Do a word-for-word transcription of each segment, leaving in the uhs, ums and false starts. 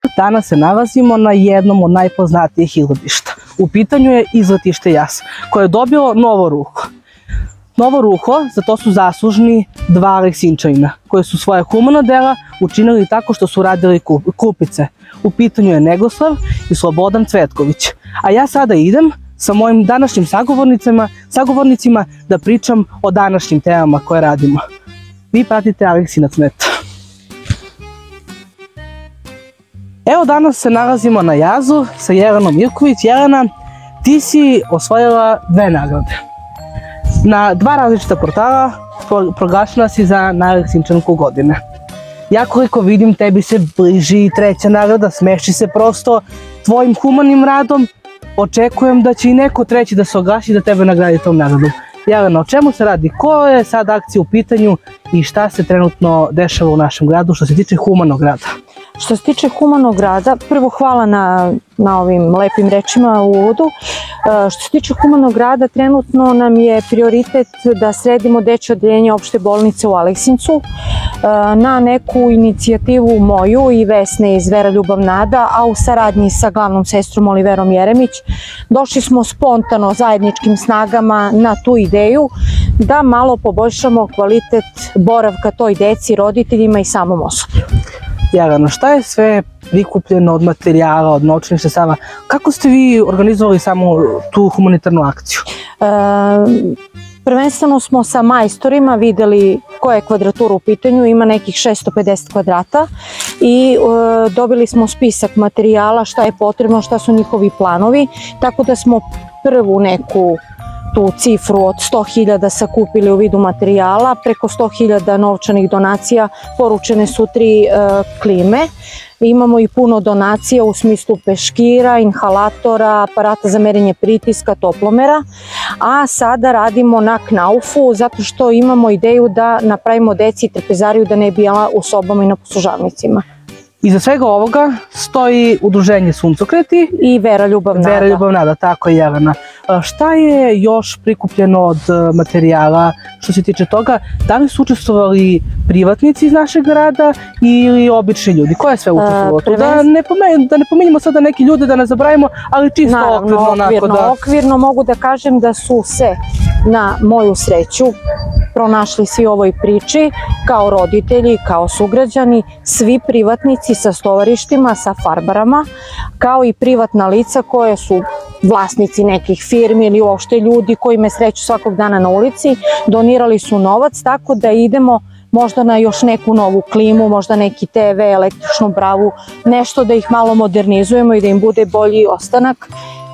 Danas se nalazimo na jednom od najpoznatijih izletišta. U pitanju je izletište Jas, koje je dobilo novo ruho. Novo ruho, za to su zaslužni dva Aleksinčanina, koji su svoje humana dela učinili tako što su radili klupice. U pitanju je Negoslav i Slobodan Cvetković. A ja sada idem sa mojim današnjim sagovornicima, sagovornicima da pričam o današnjim temama koje radimo. Vi pratite Aleksinac net. Evo, danas se nalazimo na Jazu sa Jelenom Mirković. Jelena, ti si osvojila dve nagrade. Na dva različita portala proglašena si za najaleksinčanku godine. Ja koliko vidim, tebi se bliži treća nagrada, smeši se prosto tvojim humanim radom. Očekujem da će i neko treći da se oglasi da tebe nagradi tom nagradom. Jelena, o čemu se radi? Ko je sad akcija u pitanju i šta se trenutno dešava u našem gradu što se tiče humanog rada? Što se tiče humanog rada, prvo hvala na, na ovim lepim rečima u uvodu. E, što se tiče humanog rada, trenutno nam je prioritet da sredimo dečje odeljenje opšte bolnice u Aleksincu. E, na neku inicijativu moju i Vesne iz Vera Ljubav Nada, a u saradnji sa glavnom sestrom Oliverom Jeremić, došli smo spontano zajedničkim snagama na tu ideju da malo poboljšamo kvalitet boravka toj deci, roditeljima i samom osoblju. Jelena, šta je sve prikupljeno od materijala, od novčanih sredstava? Kako ste vi organizovali samo tu humanitarnu akciju? E, prvenstveno smo sa majstorima videli koja je kvadratura u pitanju, ima nekih šesto pedeset kvadrata i e, dobili smo spisak materijala, šta je potrebno, šta su njihovi planovi, tako da smo prvu neku tu cifru od sto hiljada sakupili u vidu materijala, preko sto hiljada novčanih donacija, poručene su tri e, klime. Imamo i puno donacija u smislu peškira, inhalatora, aparata za merenje pritiska, toplomera, a sada radimo na knaufu zato što imamo ideju da napravimo deci trpezariju da ne bi jela u sobama i na poslužavnicima. Iza svega ovoga stoji udruženje Suncokreti i Vera Ljubav Nada. Vera Ljubav Nada, tako je, Jelena. Šta je još prikupljeno od materijala što se tiče toga? Da li su učestvovali privatnici iz našeg grada ili obični ljudi? Ko je sve učestvovalo? Uh, da, ne pomen, da ne pomenimo sada neki ljude, da ne zaboravimo, ali čisto naravno, okvirno. Okvirno, da... okvirno mogu da kažem da su se na moju sreću pronašli svi u ovoj priči, kao roditelji, kao sugrađani, svi privatnici sa stovarištima, sa farbarama, kao i privatna lica koje su vlasnici nekih firmi ili uopšte ljudi koji me sreću svakog dana na ulici, donirali su novac, tako da idemo možda na još neku novu klimu, možda neki te ve, električnu bravu, nešto da ih malo modernizujemo i da im bude bolji ostanak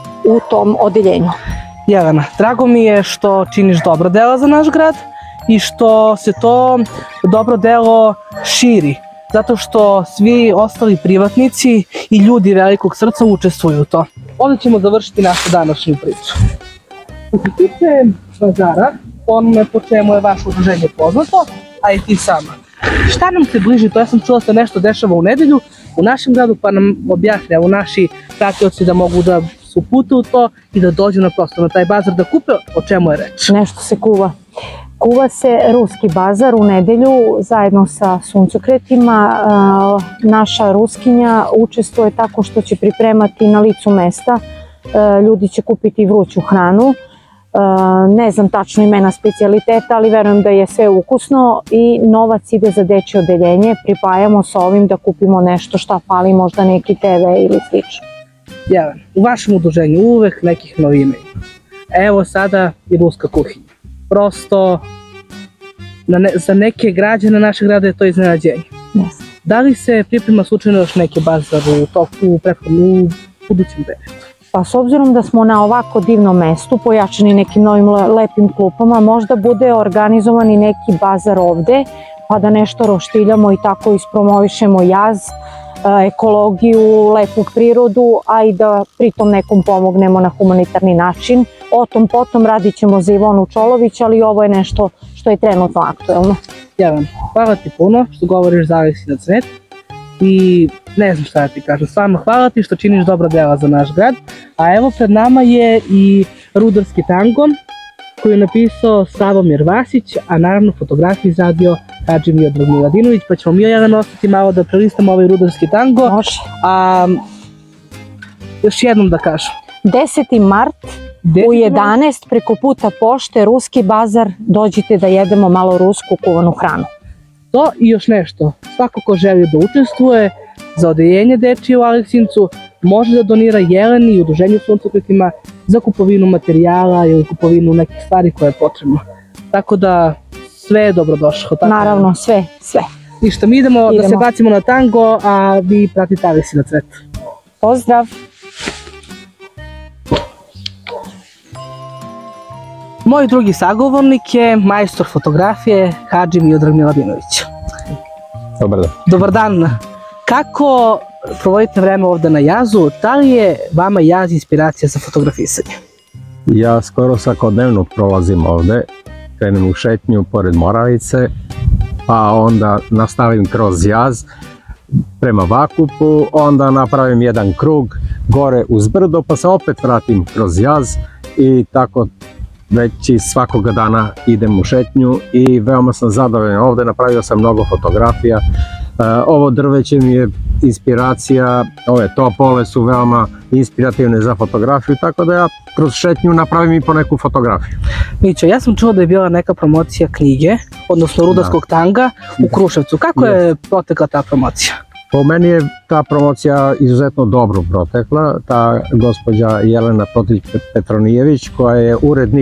u tom odeljenju. Jelena, drago mi je što činiš dobro dela za naš grad i što se to dobro delo širi, zato što svi ostali privatnici i ljudi velikog srca učestvuju u to. Onda ćemo završiti našu današnju priču. Što se tiče bazara, onome po čemu je vaše udruženje poznato, a i ti sama. Šta nam se bliži, to ja sam čula se nešto dešava u nedelju u našem gradu, pa nam objasni, evo naši pratioci da mogu da se upute u to i da dođu na prosto na taj bazar da kupe, o čemu je reč. Nešto se kuva. Kuva se ruski bazar u nedelju zajedno sa Suncokretima. Naša ruskinja učestvuje tako što će pripremati na licu mesta. Ljudi će kupiti vruću hranu. Ne znam tačno imena specijaliteta, ali verujem da je sve ukusno i novac ide za dečje odeljenje. Pripajamo sa ovim da kupimo nešto šta fali, možda neki te ve ili slično. Jelena, u vašem udruženju uvek nekih novina ima. Evo sada i ruska kuhinja. Prosto ne, za neke građane našeg grada je to iznenađenje. Yes. Da li se priprema slučajno još neki bazar u toku u prethodnom budućem periodu? Pa s obzirom da smo na ovako divnom mestu, pojačani nekim novim lepim klupama, možda bude organizovani neki bazar ovde, pa da nešto roštiljamo i tako ispromovišemo Jaz, ekologiju, lepu prirodu, a i da pritom nekom pomognemo na humanitarni način. O tom potom radit ćemo za Ivonu Čolović, ali ovo je nešto što je trenutno aktuelno. Jelena, hvala ti puno što govoriš za Aleksinac net i ne znam šta da ti kažem, stvarno hvala ti što činiš dobra dela za naš grad, a evo pred nama je i rudarski tango koju je napisao Slavomir Vasić, a naravno fotografiju izradio Hadži Miodrag Miladinović, pa ćemo mi jedan ostati malo da prelistamo ovaj rudarski tango. Može. A, još jednom da kažem. deseti mart u jedanaest preko puta pošte, Ruski bazar, dođite da jedemo malo rusku kuvanu hranu. To i još nešto, svako ko želi da učestvuje za odeljenje dečije u Aleksincu može da donira Jeleni i udruženju Suncokretima za kupovinu materijala ili kupovinu nekih stvari koje je potrebno. Tako da sve je dobrodošlo. Naravno, sve, sve. Ništa, mi idemo da se bacimo na tango, a vi pratite Aleksinac Cvet. Pozdrav! Moj drugi sagovornik je majstor fotografije Hadži Miodrag Miladinović. Dobar dan. Dobar dan. Kako provodite vreme ovde na jazu? Da li je vama jaz inspiracija za fotografisanje? Ja skoro svakodnevno prolazim ovde, krenem u šetnju pored Moravice, pa onda nastavim kroz jaz prema Vakupu, onda napravim jedan krug gore uz brdo, pa se opet vratim kroz jaz i tako već svakoga dana idem u šetnju i veoma sam zadovoljan ovde, napravio sam mnogo fotografija. Ovo drveće mi je inspiracija, ove topole su veoma inspirativne za fotografiju, tako da ja kroz šetnju napravim i po neku fotografiju. Mićo, ja sam čuo da je bila neka promocija knjige, odnosno rudarskog tanga u Kruševcu. Kako je protekla ta promocija? Po meni je ta promocija izuzetno dobro protekla. Ta gospođa Jelena Totić-Petronijević, koja je urednik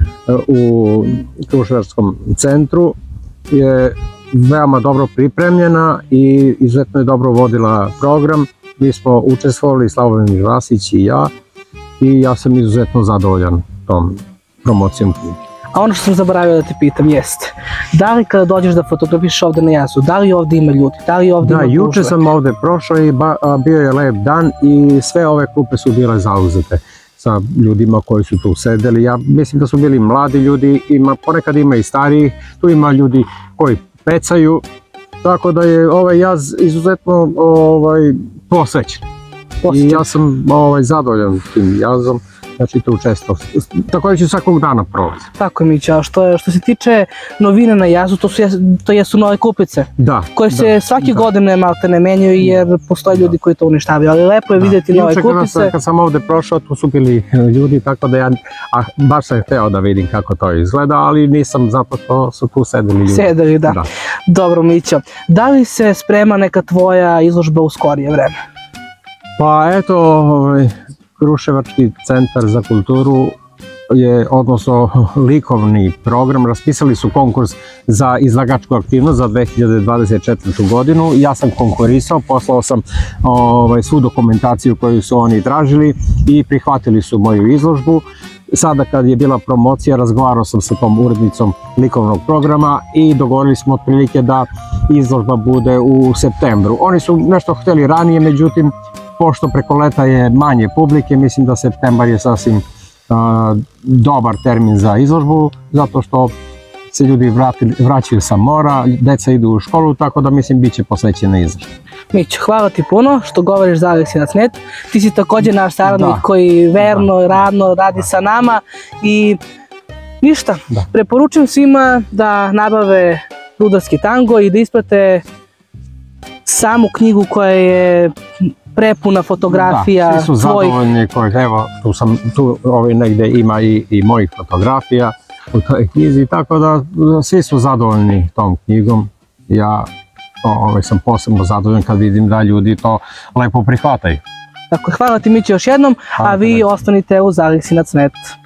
u Kruševačkom centru, je veoma dobro pripremljena i izuzetno je dobro vodila program. Mi smo učestvovali, Slavomir Vasić i ja, i ja sam izuzetno zadovoljan tom promocijom knjige. A ono što sam zaboravio da te pitam jeste, da li kada dođeš da fotografiš ovde na jazu, da li ovde ima ljudi, da li ovde ima gužve? Da, juče sam ovde prošao i bio je lep dan i sve ove klupe su bile zauzete sa ljudima koji su tu sedeli. Ja mislim da su bili mladi ljudi, ponekad ima i stariji, tu ima ljudi koji pecaju, tako da je ovaj jaz izuzetno posvećen. I ja sam zadovoljan tim jazom, znači tu često, tako ću svakog dana prolaziti. Tako je, Mića, a što se tiče novine na jazu, to jesu nove kupice, koje se svake godine malte ne menjaju jer postoje ljudi koji to uništavaju, ali lepo je vidjeti nove kupice. Kad sam ovde prošao, tu su bili ljudi, tako da ja baš sam hteo da vidim kako to izgleda, ali nisam, zato što su tu sedeli ljudi. Sedeli, da. Dobro, Mića, da li se sprema neka tvoja izložba u skorije vreme? Pa eto, Kruševački centar za kulturu je, odnosno likovni program, raspisali su konkurs za izlagačku aktivnost za dve hiljade dvadeset četvrtu godinu. Ja sam konkurisao, poslao sam svu dokumentaciju koju su oni tražili i prihvatili su moju izložbu. Sada kad je bila promocija, razgovarao sam sa tom urednicom likovnog programa i dogovorili smo otprilike da izložba bude u septembru. Oni su nešto hteli ranije, međutim, pošto preko leta je manje publike, mislim da septembar je sasvim dobar termin za izložbu, zato što se ljudi vraćaju sa mora, deca idu u školu, tako da mislim bit će posvećena izložba. Mićo, hvala ti puno što govoriš za Aleksinac Net. Ti si također naš saradnik koji verno, radno radi sa nama i ništa, preporučujem svima da nabave rudarski tango i da isprate samu knjigu koja je prepuna fotografija tvojih. Da, svi su zadovoljni, evo, tu negde ima i mojih fotografija u toj knjizi, tako da svi su zadovoljni tom knjigom. Ja sam posebno zadovoljan kad vidim da ljudi to lepo prihvataju. Tako, hvala ti, Mićo, još jednom, a vi ostanite uz Aleksinac Net.